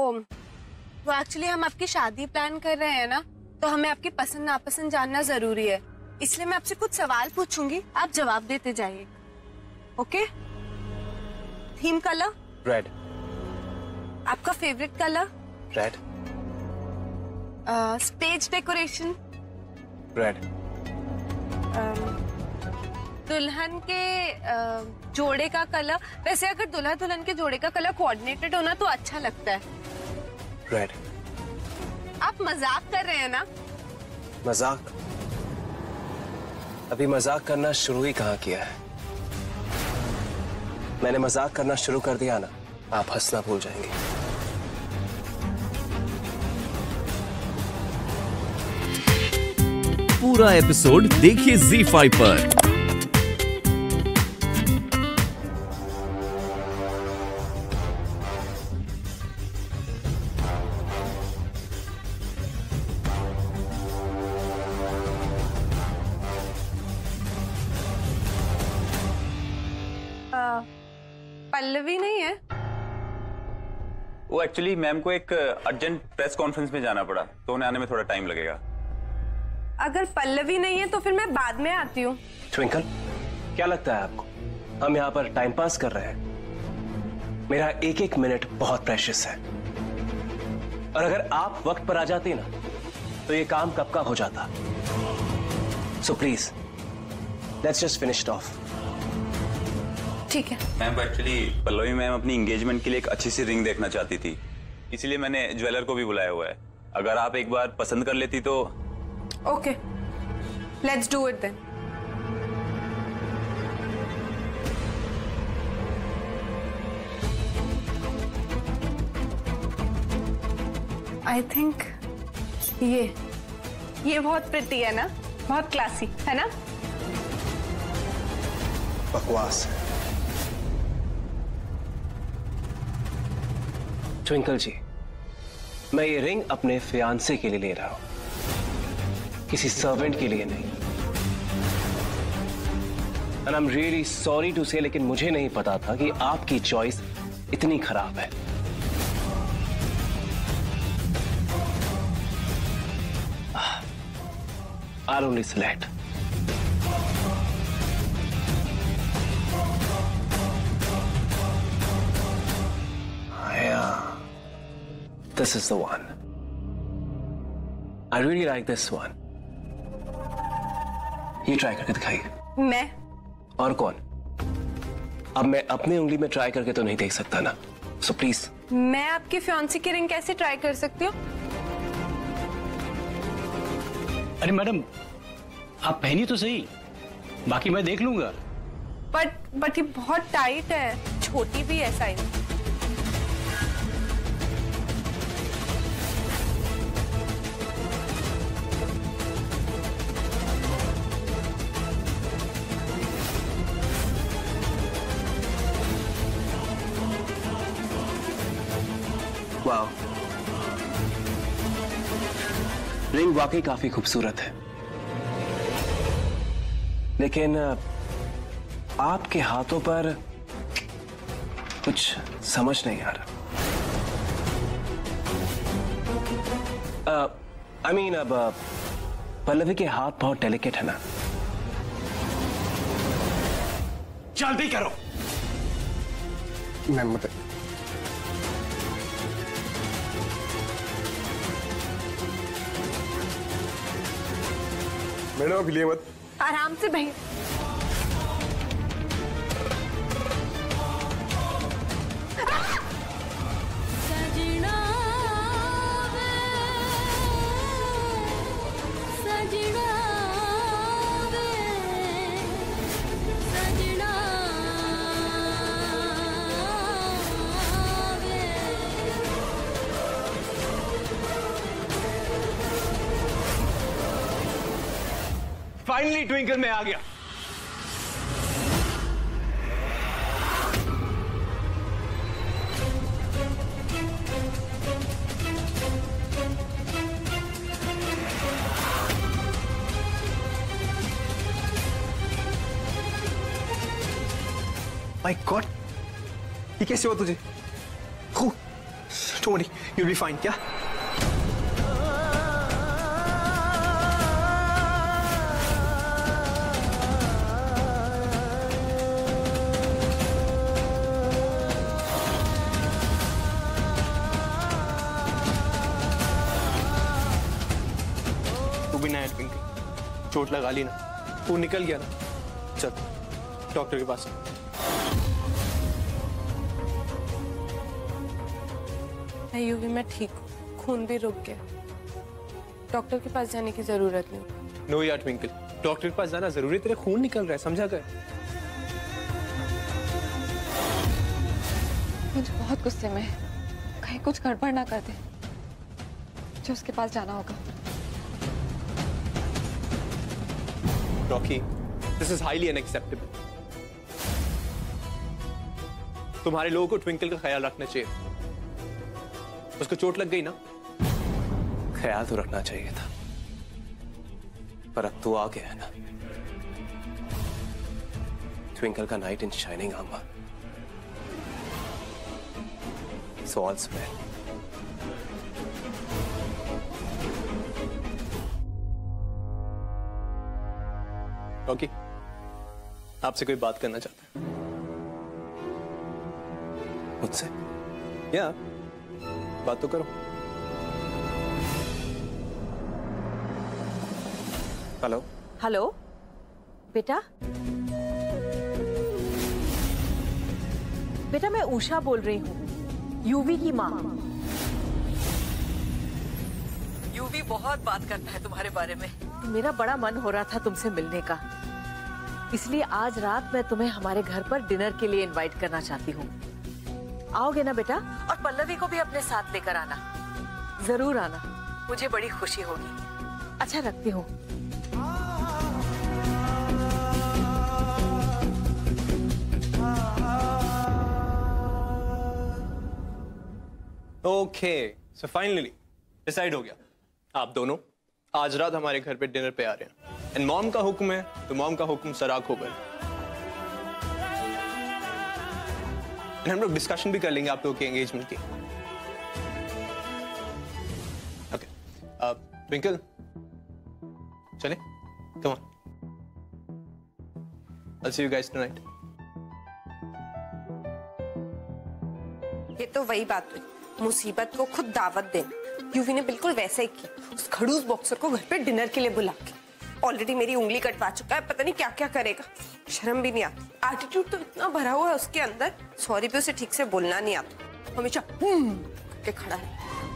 वो एक्चुअली हम आपकी शादी प्लान कर रहे हैं ना, तो हमें आपकी पसंद नापसंद जानना जरूरी है, इसलिए मैं आपसे कुछ सवाल पूछूंगी, आप जवाब देते जाइए। ओके? Theme colour? रेड। आपका favourite colour? Red. Stage decoration? Red. दुल्हन के जोड़े का कलर? वैसे अगर दुल्हा दुल्हन के जोड़े का कलर कोऑर्डिनेटेड होना तो अच्छा लगता है। रेड। आप मजाक कर रहे हैं ना? मजाक? अभी मजाक करना शुरू ही कहाँ किया है। मैंने मजाक करना शुरू कर दिया ना, आप हंसना भूल जाएंगे। पूरा एपिसोड देखिए ZEE5 पर। पल्लवी नहीं है? वो एक्चुअली मैम को एक अर्जेंट प्रेस कॉन्फ्रेंस में जाना पड़ा, तो उन्हें आने में थोड़ा टाइम लगेगा। अगर पल्लवी नहीं है तो फिर मैं बाद में आती हूँ। ट्विंकल, क्या लगता है आपको हम यहाँ पर टाइम पास कर रहे हैं? मेरा एक एक मिनट बहुत प्रेशियस है, और अगर आप वक्त पर आ जाती ना तो ये काम कब का हो जाता। So please let's just finish it off. ठीक है। मैम एक्चुअली पल्लवी मैम अपनी एंगेजमेंट के लिए एक अच्छी सी रिंग देखना चाहती थी, इसलिए मैंने ज्वेलर को भी बुलाया हुआ है। अगर आप एक बार पसंद कर लेती तो। Okay, let's do it then. I think ये बहुत प्रिटी है ना, बहुत क्लासी है ना? बकवास। ट्विंकल जी, मैं ये रिंग अपने फियांसे के लिए ले रहा हूं, किसी सर्वेंट के लिए नहीं। And I am really sorry to say, लेकिन मुझे नहीं पता था कि आपकी चॉइस इतनी खराब है। I'll only select. This is the one. I really like this one. ये ट्राई करके दिखाइए। मैं? और कौन? अब मैं अपनी उंगली में ट्राई करके तो नहीं देख सकता ना, सो प्लीज। मैं आपकी फियांसी की रिंग कैसे ट्राई कर सकती हूँ? अरे मैडम, आप पहनिए तो सही, बाकी मैं देख लूंगा। बट ये बहुत टाइट है, छोटी भी है साइज। वाओ, रिंग वाकई काफी खूबसूरत है, लेकिन आपके हाथों पर कुछ समझ नहीं आ रहा। I mean, अब पल्लवी के हाथ बहुत डेलिकेट है ना। जल्दी करो। मैं मत। मैडम आप लिए मत। आराम से भाई। फाइनली ट्विंकल में आ गया। माय गॉड, ये कैसे हुआ तुझे? Don't worry, you'll be fine. क्या? तू भी ना है ट्विंकल, चोट लगा ली ना, तू निकल गया ना, चल डॉक्टर के पास। यूवी मैं ठीक हूँ, खून भी रुक गया, डॉक्टर के पास जाने की जरूरत नहीं। नो यार ट्विंकल, डॉक्टर के पास जाना जरूरी है, तेरे खून निकल रहा है, समझा कर। मुझे बहुत गुस्से में है, कहीं कुछ गड़बड़ ना कर दे, मुझे उसके पास जाना होगा। Rocky, this is highly unacceptable. तुम्हारे लोगों को ट्विंकल का ख्याल रखना चाहिए। उसको चोट लग गई ना, ख्याल तो रखना चाहिए था, पर अब तो आ गया है ना। ट्विंकल का knight in shining armour, so all's well. Rocky, आपसे कोई बात करना चाहता है मुझसे? या बात तो करो। हेलो हेलो बेटा, बेटा मैं उषा बोल रही हूँ, यूवी की माँ। यूवी बहुत बात करता है तुम्हारे बारे में, तो मेरा बड़ा मन हो रहा था तुमसे मिलने का, इसलिए आज रात मैं तुम्हें हमारे घर पर डिनर के लिए इनवाइट करना चाहती हूँ। आओगे ना बेटा? और पल्लवी को भी अपने साथ लेकर आना, जरूर आना, मुझे बड़ी खुशी होगी। अच्छा रखती हूँ। ओके, सो फाइनली डिसाइड हो गया, आप दोनों आज रात हमारे घर पे डिनर पे आ रहे हैं। एंड मॉम का हुक्म है तो मॉम का हुक्म सराख होगा। हम लोग डिस्कशन भी कर लेंगे आप लोगों के एंगेजमेंट की। ओके, ट्विंकल चले, come on, I'll see you guys tonight. ये तो वही बात हुई, मुसीबत को खुद दावत देना। यूवी ने बिल्कुल वैसे ही की, उस खड़ूस बॉक्सर को घर पे डिनर के लिए बुला के। ऑलरेडी मेरी उंगली कटवा चुका है, पता नहीं क्या क्या करेगा, शर्म भी नहीं आती। एटीट्यूड तो इतना भरा हुआ है उसके अंदर, सॉरी भी उसे ठीक से बोलना नहीं आता, हमेशा के खड़ा है।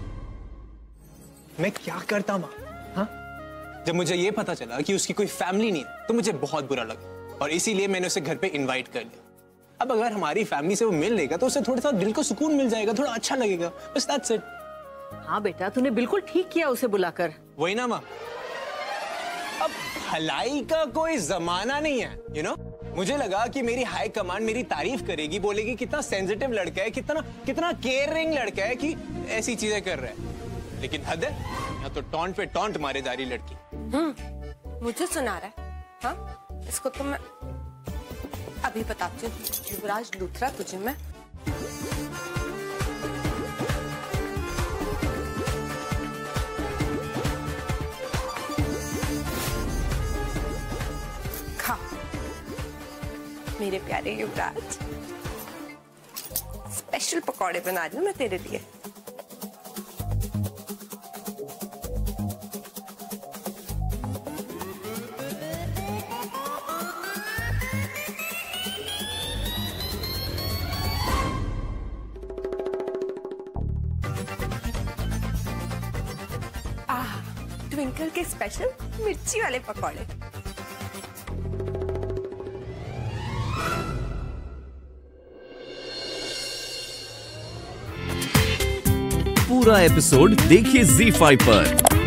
मैं क्या करता माँ? हाँ, जब मुझे ये पता चला कि उसकी कोई फैमिली नहीं है तो मुझे बहुत बुरा लगा, और इसीलिए मैंने उसे घर पे इनवाइट कर लिया। अब अगर हमारी फैमिली से वो मिल लेगा तो उसे थोड़ा सा दिल को सुकून मिल जाएगा, थोड़ा अच्छा लगेगा, बस दैट्स इट। हाँ बेटा, तूने बिल्कुल ठीक किया उसे बुलाकर। वही ना माँ, अब भलाई का कोई जमाना नहीं है, यू नो। मुझे लगा कि मेरी हाई कमांड मेरी तारीफ करेगी, बोलेगी कितना सेंसिटिव लड़का है, कितना कितना केयरिंग लड़का है कि ऐसी चीजें कर रहा है, लेकिन हद है, यहाँ तो टॉन्ट पे टॉन्ट मारे जा रही लड़की। मुझे सुना रहा है? हाँ, इसको तो मैं अभी बताती हूँ। युवराज लूथरा, तुझे मैं खा, मेरे प्यारे युवराज, स्पेशल पकौड़े बना रही हूँ मैं तेरे लिए। ट्विंकल के स्पेशल मिर्ची वाले पकौड़े। पूरा एपिसोड देखिए ZEE5 पर।